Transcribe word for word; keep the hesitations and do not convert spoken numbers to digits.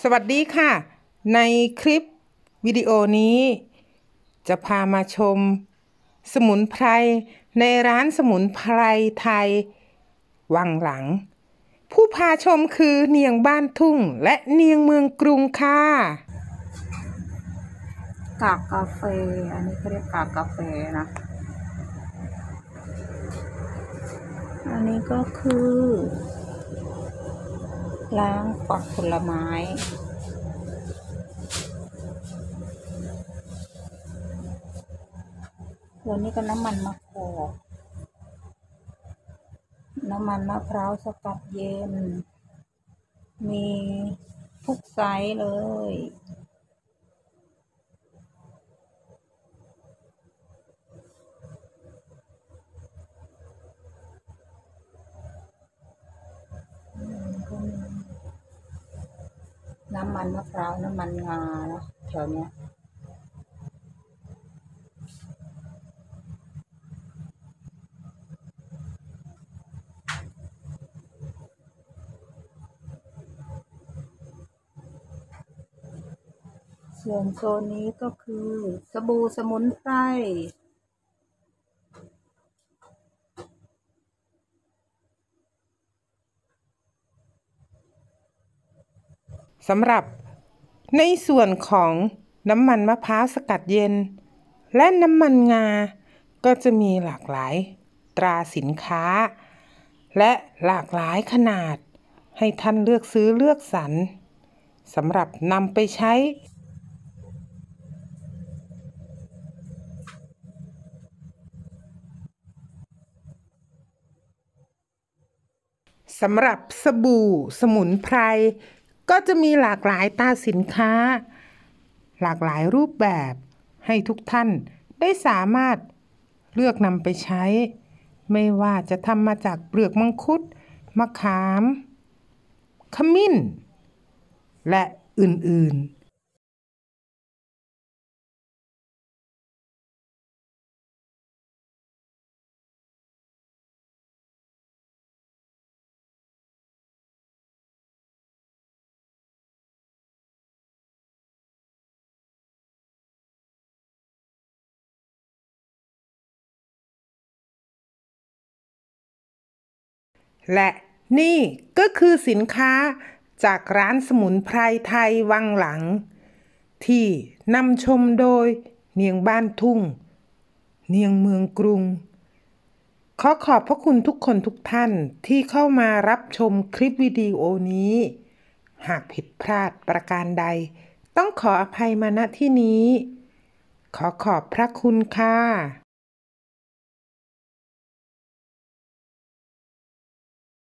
สวัสดีค่ะในคลิปวิดีโอนี้จะพามาชมสมุนไพรในร้านสมุนไพรไทยวังหลังผู้พาชมคือเนียงบ้านทุ่งและเนียงเมืองกรุงค่ะกากกาแฟอันนี้เขาเรียกกากกาแฟนะอันนี้ก็คือล้างปอกผลไม้แล้วนี่ก็น้ำมันมะกอกน้ำมันมะพร้าวสกัดเย็นมีทุกไซส์เลยน้ำมันมะพร้าวน้ำมันงานะแถวเนี้ยส่วนโซนนี้ก็คือสบู่สมุนไพรสำหรับในส่วนของน้ำมันมะพร้าวสกัดเย็นและน้ำมันงาก็จะมีหลากหลายตราสินค้าและหลากหลายขนาดให้ท่านเลือกซื้อเลือกสรรสำหรับนำไปใช้สำหรับสบู่สมุนไพรก็จะมีหลากหลายตราสินค้าหลากหลายรูปแบบให้ทุกท่านได้สามารถเลือกนำไปใช้ไม่ว่าจะทำมาจากเปลือกมังคุดมะขามขมิ้นและอื่นๆและนี่ก็คือสินค้าจากร้านสมุนไพรไทยวังหลังที่นำชมโดยเนียงบ้านทุ่งเนียงเมืองกรุงขอขอบพระคุณทุกคนทุกท่านที่เข้ามารับชมคลิปวิดีโอนี้หากผิดพลาดประการใดต้องขออภัยมาณที่นี้ขอขอบพระคุณค่ะ